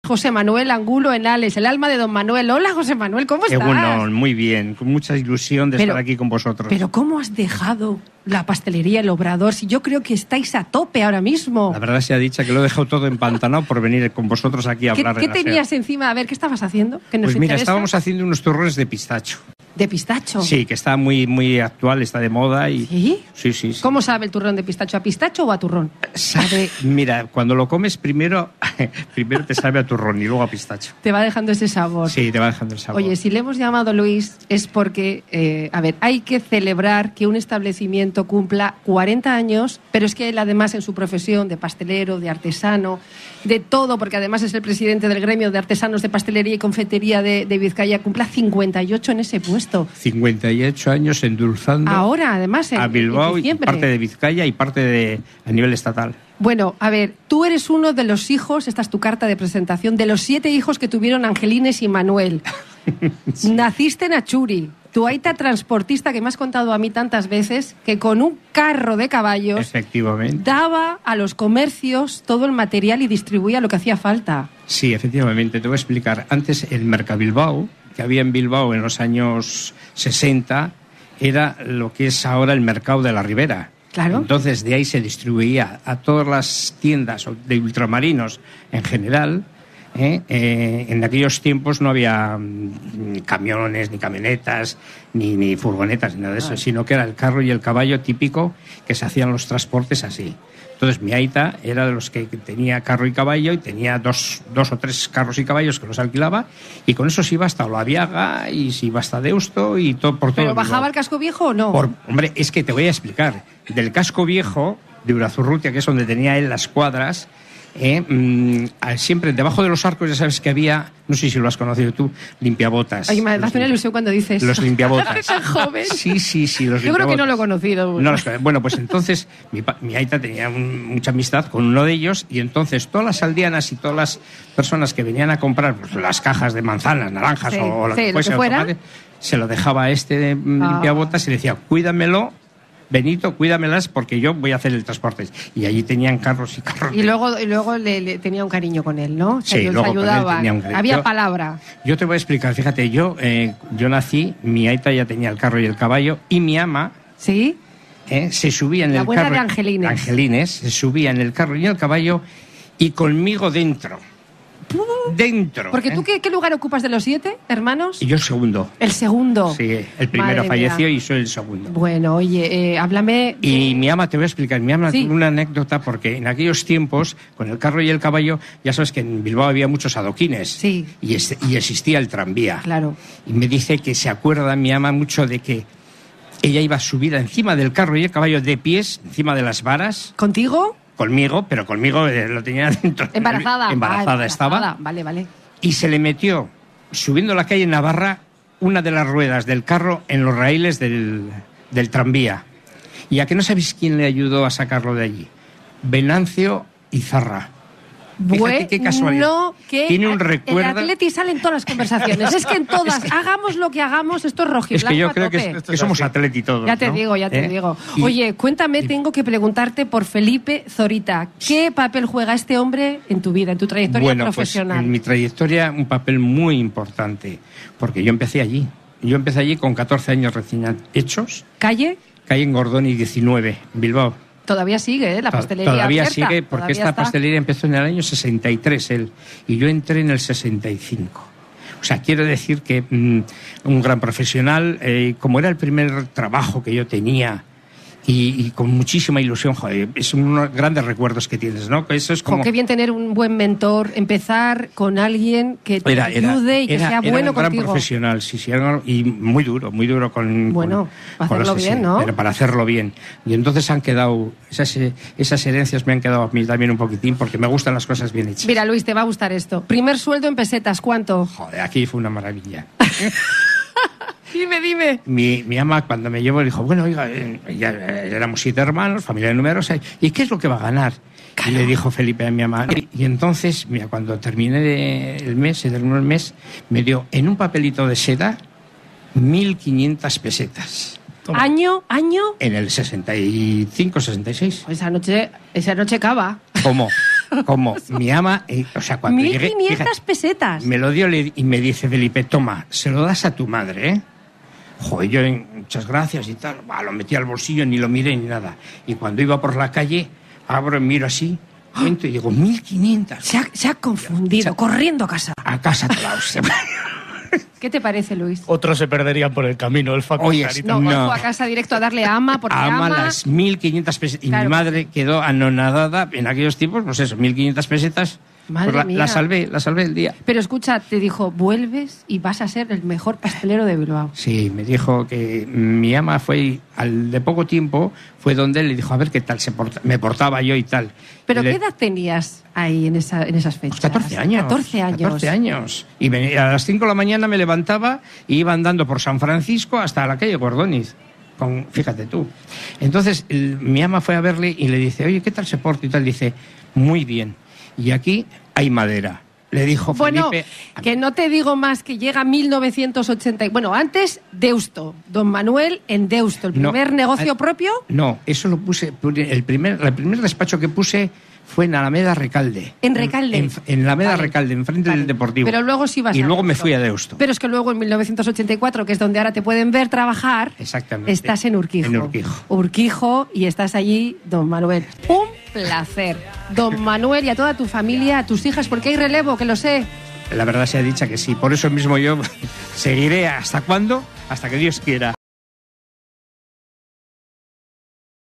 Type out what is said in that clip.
José Manuel Angulo Enales, el alma de don Manuel. Hola, José Manuel, ¿cómo estás? Bueno, muy bien, con mucha ilusión de estar aquí con vosotros. Pero ¿cómo has dejado la pastelería El Obrador? Si yo creo que estáis a tope ahora mismo. La verdad se ha dicho que lo he dejado todo empantanado por venir con vosotros aquí a hablar. ¿Qué tenías encima? A ver, ¿qué estabas haciendo? Pues mira, estábamos haciendo unos turrones de pistacho. ¿De pistacho? Sí, que está muy actual, está de moda. Y... ¿Sí? Sí. ¿Cómo sabe el turrón de pistacho? ¿A pistacho o a turrón? Sabe, mira, cuando lo comes primero te sabe a turrón y luego a pistacho. Te va dejando ese sabor. Sí, te va dejando el sabor. Oye, si le hemos llamado Luis es porque, hay que celebrar que un establecimiento cumpla 40 años, pero es que él además en su profesión de pastelero, de artesano, de todo, porque además es el presidente del gremio de artesanos de pastelería y confitería de Vizcaya, cumpla 58 en ese puesto. 58 años endulzando. Ahora, además, a Bilbao en y parte de Vizcaya y parte a nivel estatal. Bueno, a ver, tú eres uno de los hijos, esta es tu carta de presentación, de los 7 hijos que tuvieron Angelines y Manuel. Sí. Naciste en Achuri. Tu aita transportista, que me has contado a mí tantas veces, que con un carro de caballos efectivamente daba a los comercios todo el material y distribuía lo que hacía falta. Sí, efectivamente, te voy a explicar. Antes el Mercabilbao, que había en Bilbao en los años 60, era lo que es ahora el Mercado de la Ribera. Claro. Entonces de ahí se distribuía a todas las tiendas de ultramarinos en general. En aquellos tiempos no había camiones, ni camionetas, ni furgonetas, ni nada de eso, sino que era el carro y el caballo típico que se hacían los transportes así. Entonces mi aita era de los que tenía carro y caballo y tenía dos o tres carros y caballos que los alquilaba y con eso se iba hasta Olaviaga y se iba hasta Deusto y todo por todo. ¿Pero bajaba el casco viejo o no? Hombre, es que te voy a explicar. Del casco viejo de Urazurrutia, que es donde tenía él las cuadras, siempre debajo de los arcos ya sabes que había, no sé si lo has conocido tú, limpiabotas. Ay, me hace una ilusión cuando dices los limpiabotas. Tan joven. Sí, los limpiabotas. Yo creo que no lo he conocido. No, bueno, pues entonces mi aita tenía mucha amistad con uno de ellos y entonces todas las aldeanas y todas las personas que venían a comprar pues, las cajas de manzanas, naranjas o lo que fuese, se lo dejaba a este limpiabotas y le decía, cuídamelo, Benito, cuídamelas porque yo voy a hacer el transporte. Y allí tenían carros y carros. Y luego le tenía un cariño con él, ¿no? Sí, luego ayudaban. Tenía un cariño. Había palabra. Yo te voy a explicar, fíjate, yo nací, mi aita ya tenía el carro y el caballo y mi ama ¿sí? Se subía en la el buena carro. De Angelines. Angelines, se subía en el carro y en el caballo y conmigo dentro. Dentro. Porque tú, ¿qué lugar ocupas de los 7 hermanos? Y yo el segundo. El segundo. Sí, el primero falleció y soy el segundo. Bueno, oye, háblame. Y mi ama, te voy a explicar, mi ama tuvo una anécdota porque en aquellos tiempos, con el carro y el caballo, ya sabes que en Bilbao había muchos adoquines. Sí. Y existía el tranvía. Claro. Y me dice que se acuerda mi ama mucho de que ella iba subida encima del carro y el caballo de pies, encima de las varas. ¿Contigo? Conmigo, pero conmigo lo tenía dentro. Embarazada. Embarazada estaba. Vale. Y se le metió, subiendo la calle Navarra, una de las ruedas del carro en los raíles del tranvía. ¿Y a que no sabéis quién le ayudó a sacarlo de allí? Venancio Izarra. Fíjate qué casualidad. No, que tiene un recuerdo. El Atleti sale en todas las conversaciones. Es que en todas, hagamos lo que hagamos, esto es rojiblanco. Es que yo creo que somos Atleti todos. Ya te ¿no? digo. Oye, cuéntame, tengo que preguntarte por Felipe Zorita. ¿Qué papel juega este hombre en tu vida, en tu trayectoria profesional? Pues en mi trayectoria un papel muy importante, porque yo empecé allí. Yo empecé allí con 14 años recién hechos. ¿Calle? Calle en Gordoni 19, en Bilbao. Todavía sigue, la pastelería Todavía abierta. sigue, porque esta pastelería empezó en el año 63, y yo entré en el 65. O sea, quiero decir que un gran profesional, como era el primer trabajo que yo tenía, y con muchísima ilusión, joder, es unos grandes recuerdos que tienes, ¿no? Eso es como... Qué bien tener un buen mentor, empezar con alguien que te ayude y que sea bueno contigo. Era un gran profesional, sí, y muy duro con... Bueno, para hacerlo bien, ¿no? Pero para hacerlo bien. Y entonces han quedado, esas herencias me han quedado a mí también un poquitín, porque me gustan las cosas bien hechas. Mira, Luis, te va a gustar esto. Primer sueldo en pesetas, ¿cuánto? Joder, aquí fue una maravilla. Dime. Mi ama, cuando me llevó, dijo, bueno, oiga, ya éramos 7 hermanos, familia numerosa, ¿y qué es lo que va a ganar? Claro. Y le dijo Felipe a mi ama. Y entonces, mira, cuando terminé el mes, me dio en un papelito de seda 1.500 pesetas. Toma. ¿Año? En el 65, 66. Esa noche cava. ¿Cómo? como mi ama, o sea, cuando llegué... 1.500 pesetas. Me lo dio y me dice Felipe, toma, se lo das a tu madre, ¿eh? Joder, yo muchas gracias y tal. Lo metí al bolsillo, ni lo miré ni nada. Y cuando iba por la calle, abro y miro así, cuento y digo, 1.500. Se ha confundido, corriendo a casa. A casa Claus. ¿Qué te parece, Luis? Otros se perderían por el camino, el Facu. Oye, No, fue a casa directo a darle a Ama, porque Ama las 1.500 pesetas. Y claro, mi madre quedó anonadada en aquellos tiempos, pues eso, 1.500 pesetas. Madre pues mía. la salvé el día. Pero escucha, te dijo, vuelves y vas a ser el mejor pastelero de Bilbao. Sí, me dijo que mi ama fue, de poco tiempo, fue donde él le dijo, a ver qué tal me portaba yo y tal. ¿Pero y qué edad tenías ahí en esas fechas? Pues 14 años. 14 años. 14 años. Y a las 5 de la mañana me levantaba y iba andando por San Francisco hasta la calle Gordoniz. Fíjate tú. Entonces, mi ama fue a verle y le dice, oye, ¿qué tal se porta? Y tal, dice, muy bien. Y aquí hay madera. Le dijo bueno, Felipe... que no te digo más, que llega 1980... Bueno, antes Deusto, don Manuel en Deusto, el primer negocio propio. No, eso lo puse... El primer despacho que puse fue en Alameda Recalde. ¿En Recalde? En Alameda Recalde, enfrente del Deportivo. Pero luego sí vas y a luego me Deusto. fui a Deusto. Pero es que luego en 1984, que es donde ahora te pueden ver trabajar, exactamente, estás en Urquijo. En Urquijo. Urquijo, y estás allí, don Manuel. Un placer. Don Manuel, y a toda tu familia, a tus hijas, porque hay relevo, que lo sé. La verdad sea dicha que sí. Por eso mismo yo seguiré. ¿Hasta cuándo? Hasta que Dios quiera.